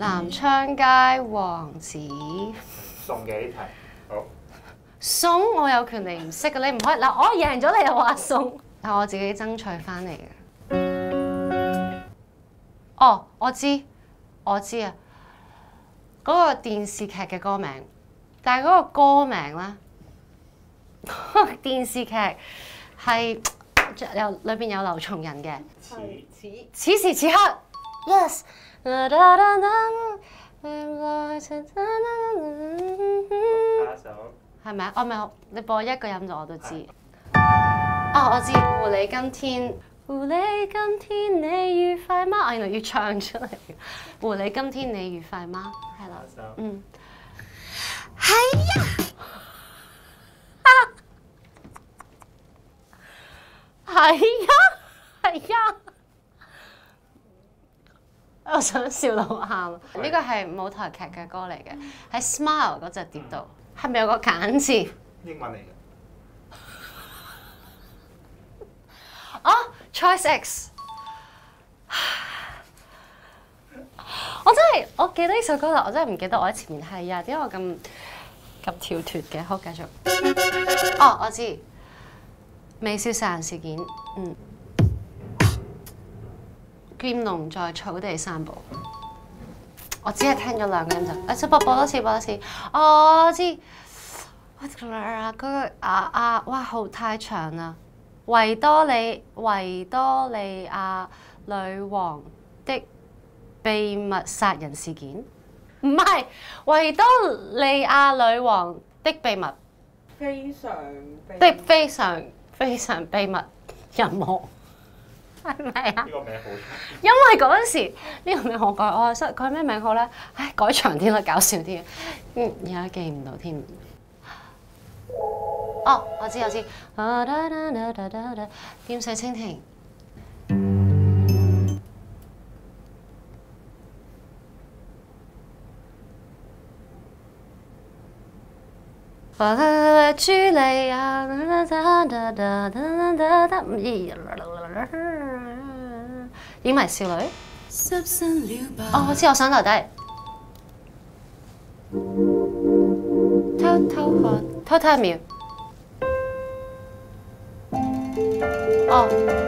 南昌街王子送嘅呢題，好。 送，我有權利唔識嘅，你唔可以嗱，我贏咗你又話送，係我自己爭取翻嚟嘅。哦，我知啊，嗰個電視劇嘅歌名，但係嗰個歌名咧，嗰個電視劇係裏邊有劉松仁嘅。此時此刻 ，yes。 下一首。 係咪啊？我咪你播一個音就我都知。哦，我知狐狸今天，狐狸今天你愉快嗎？我原來要唱出嚟。狐狸今天你愉快嗎？係啦，嗯。係呀，係呀，係呀。我想笑到喊。呢個係舞台劇嘅歌嚟嘅，喺 Smile 嗰隻碟度。係咪有個簡字？ 英文嚟嘅。 哦 ，Choice X。我記得呢首歌啦，我真係唔記得我喺前面係啊，點解我咁跳脱嘅？好，繼續。哦，我知。微笑殺人事件，嗯。劍龍在草地散步。我只係聽咗兩個音就，再播多次，我知。嗰個哇，好太長啦！維多利亞女王的秘密殺人事件，唔係維多利亞女王的秘密，非常秘密任務。係咪啊？呢個名好長。 因為嗰陣時呢個名我改，我係改咩名好咧？唉，改長啲啦，搞笑啲。而家記唔到添。哦，我知。劍水蜻蜓。茱莉亞，影迷少女。哦，我知，我想留低。偷一秒。哦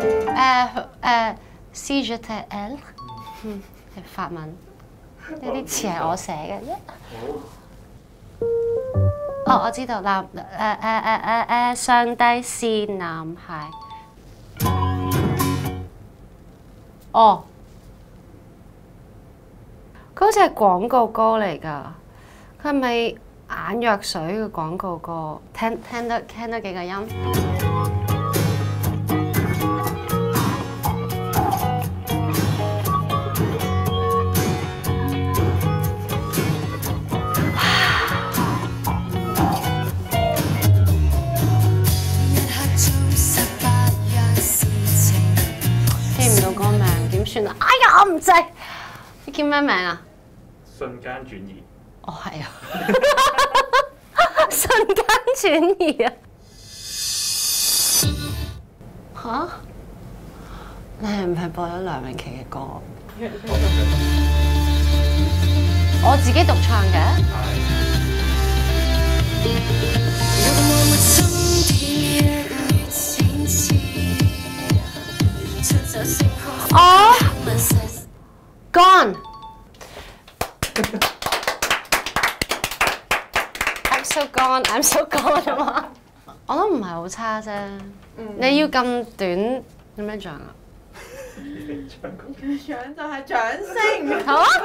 ，C J T L， 係法文。呢啲詞係我寫嘅。哦，我知道上帝是男孩。哦，佢好似係廣告歌嚟㗎。佢係咪眼藥水嘅廣告歌？聽得幾個音？算啦，哎呀，我唔制。你叫咩名啊？ 瞬間轉移。 哦，係啊，瞬間轉移啊！嚇？你係唔係播咗梁詠琪嘅歌？我自己獨唱嘅。哦 ，Gone。I'm so gone 啊嘛，我都唔係好差啫。你要咁短點樣唱啊？ 唱就係掌聲。 好啊。